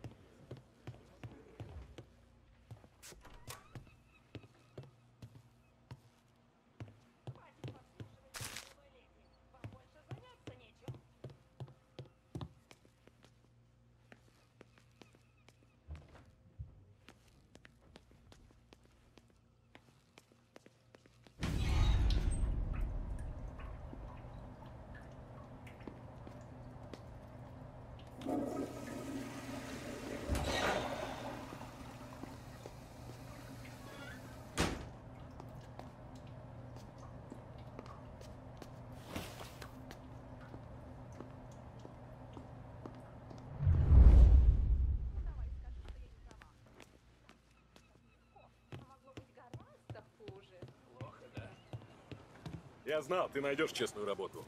Я знал, ты найдешь честную работу.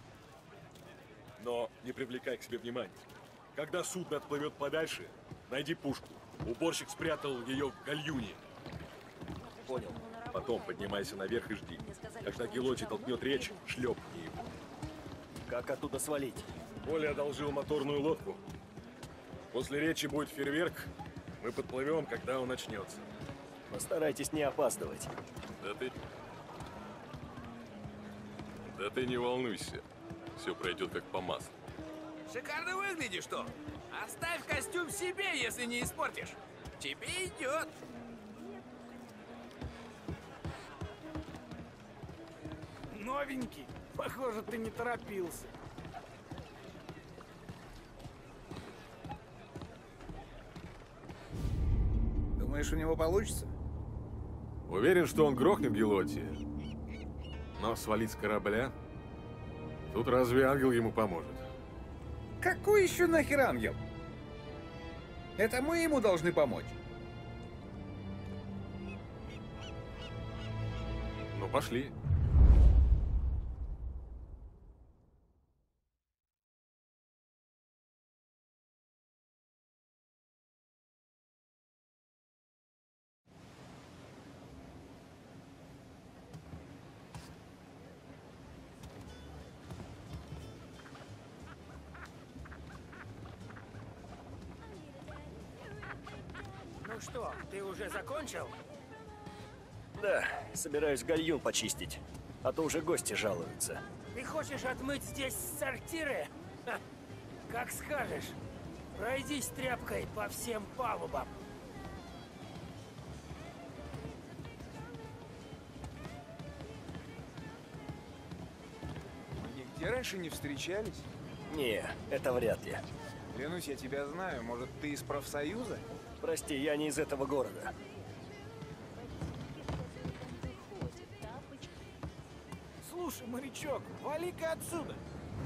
Но не привлекай к себе внимания. Когда судно отплывет подальше, найди пушку. Уборщик спрятал ее в гальюне. Понял. Потом поднимайся наверх и жди. Когда Гелочи толкнет речь, шлепни его. Как оттуда свалить? Коля одолжил моторную лодку. После речи будет фейерверк. Мы подплывем, когда он начнется. Постарайтесь не опаздывать. Да ты не волнуйся. Все пройдет как по маслу. Шикарно выглядишь, Том. Оставь костюм себе, если не испортишь. Тебе идет. Новенький. Похоже, ты не торопился. Думаешь, у него получится? Уверен, что он грохнет Гелотти. Но свалить с корабля? Тут разве ангел ему поможет? Какой еще нахер ангел? Это мы ему должны помочь. Ну, пошли. Ну что, ты уже закончил? Да, собираюсь гальюн почистить, а то уже гости жалуются. Ты хочешь отмыть здесь сортиры? Ха, как скажешь. Пройдись тряпкой по всем палубам. Мы нигде раньше не встречались? Не, это вряд ли. Клянусь, я тебя знаю. Может, ты из профсоюза? Прости, я не из этого города. Слушай, морячок, вали-ка отсюда.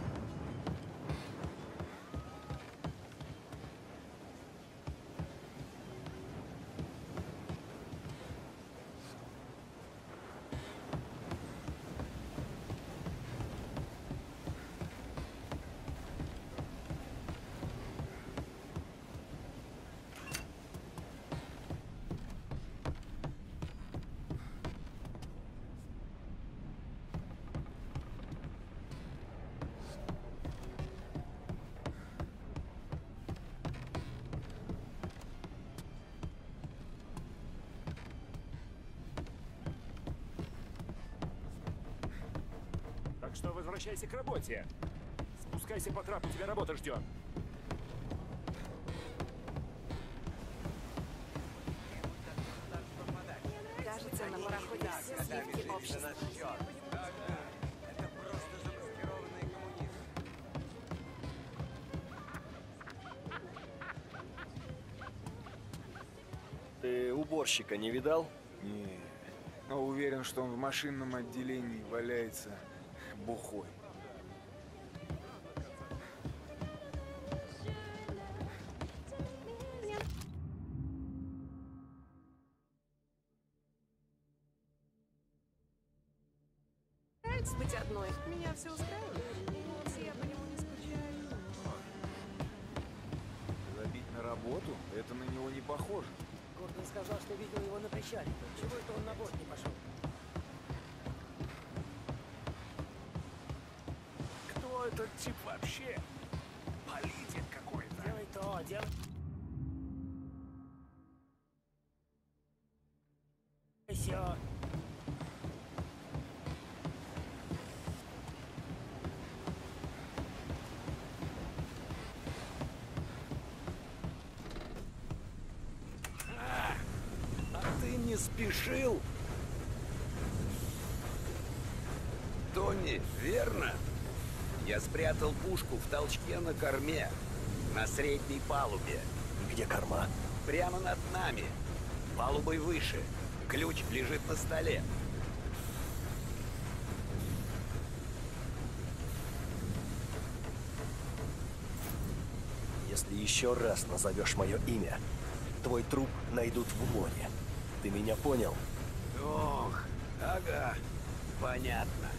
Так что возвращайся к работе. Спускайся по трапу, тебя работа ждет. Кажется, на пароходе все сливки общества. Ты уборщика не видал? Не, но уверен, что он в машинном отделении валяется бухой. Нравится быть одной. Меня все устраивает. Я по нему не скучаю. Забить на работу? Это на него не похоже. Гордон сказал, что видел его на причале. Чего это он на борт не пошел? Кто этот тип вообще? Политик какой-то. Делай то, делай... Все. А ты не спешил? Тони, верно? Я спрятал пушку в толчке на корме, на средней палубе. Где корма? Прямо над нами. Палубой выше. Ключ лежит на столе. Если еще раз назовешь мое имя, твой труп найдут в море. Ты меня понял? Ох, ага, понятно.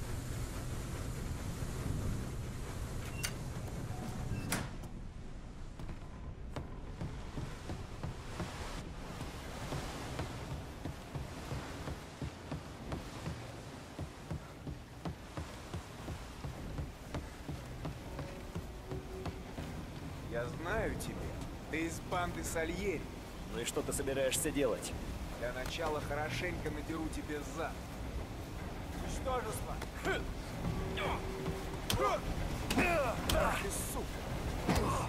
Я знаю тебя. Ты из банды Сальери. Ну и что ты собираешься делать? Для начала хорошенько надеру тебе зад. Ничтожество. Ах ты, сука!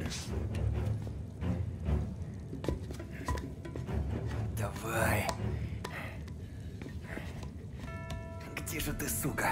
Давай. Где же ты, сука?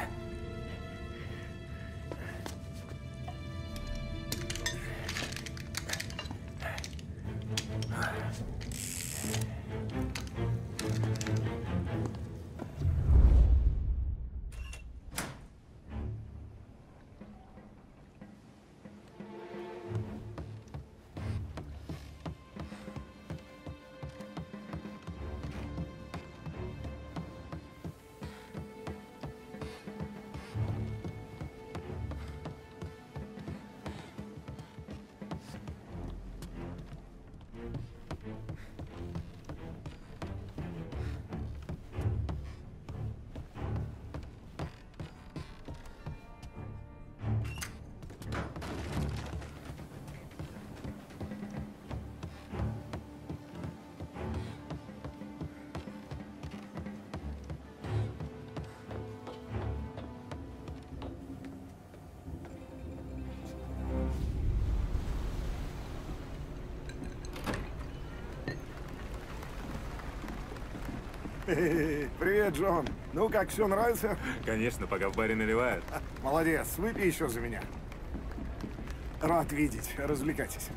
Привет, Джон. Ну как, все нравится? Конечно, пока в баре наливают. Молодец, выпей еще за меня. Рад видеть. Развлекайтесь.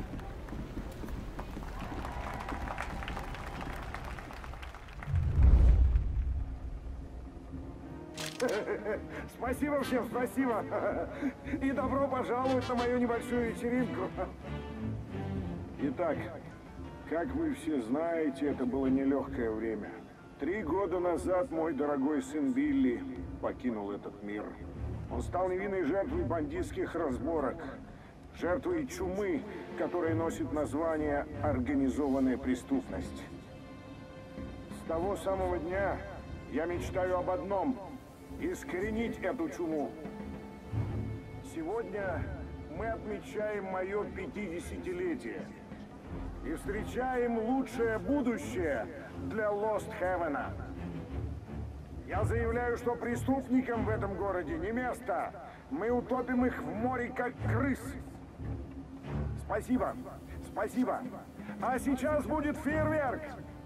Спасибо всем, спасибо. И добро пожаловать на мою небольшую вечеринку. Итак, как вы все знаете, это было нелегкое время. 3 года назад мой дорогой сын Билли покинул этот мир. Он стал невинной жертвой бандитских разборок, жертвой чумы, которая носит название «организованная преступность». С того самого дня я мечтаю об одном – искоренить эту чуму. Сегодня мы отмечаем мое 50-летие и встречаем лучшее будущее для Lost Heaven. Я заявляю, что преступникам в этом городе не место. Мы утопим их в море, как крыс. Спасибо. Спасибо. А сейчас будет фейерверк.